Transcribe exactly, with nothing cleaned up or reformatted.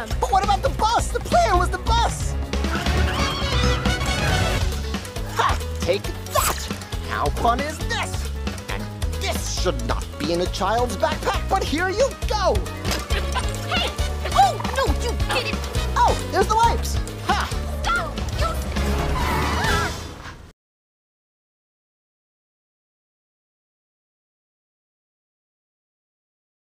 him! But what about the bus? The plan was the bus! Ha! Take that! How fun is this? And this should not be in a child's backpack, but here you go! Hey! Oh, no, you didn't! Oh, there's the wipes!